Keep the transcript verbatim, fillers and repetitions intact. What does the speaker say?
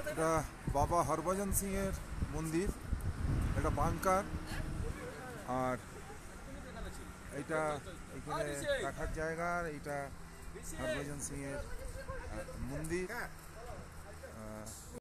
এটা বাবা হরভজন সিং এর মন্দির, এটা বাংকার। আর এটা এখানে রাখার জায়গা, আর এটা হরভজন সিং এর মন্দির।